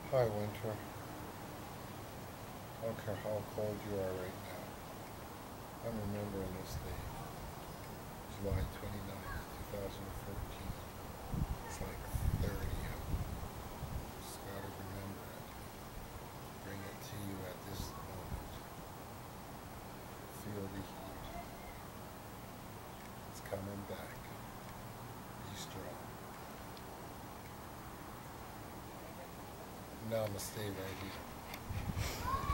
Hi, Winter. I don't care how cold you are right now. I'm remembering this day, July 29th, 2014. It's like 30 out. Just gotta remember it. Bring it to you at this moment. Feel the heat. It's coming back. Be strong. Now I'm gonna stay right here.